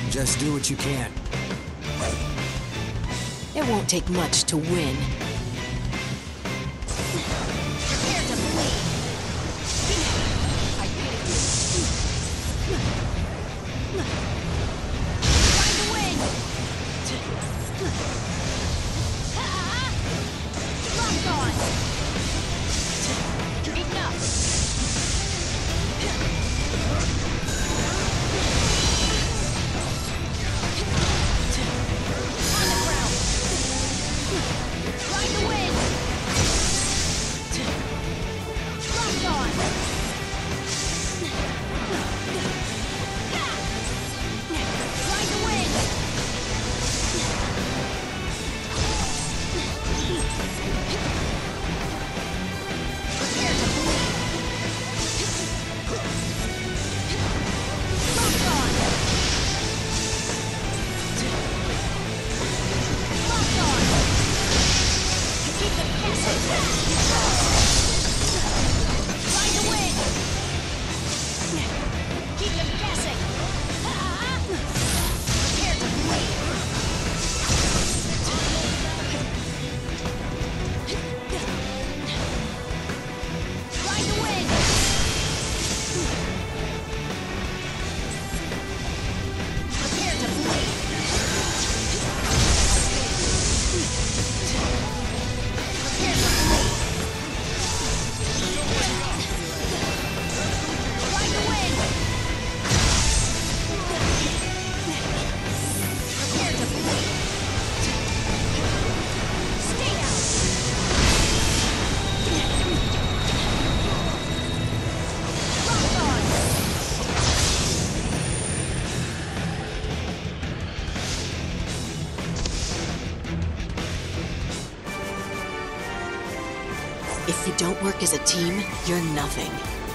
Just do what you can. It won't take much to win. Prepare to bleed. I did it. Trying to win. Locked on. Enough. On the ground. Trying to win. Locked on. Trying to win. Prepare to bleed. Locked on. Locked on. Keep them guessing. Trying to win. Keep them guessing. Prepare to bleed. Trying to win. Prepare to bleed. Prepare to bleed. Trying to win. Prepare to bleed. Stay out. Locked on. If you don't work as a team, you're nothing.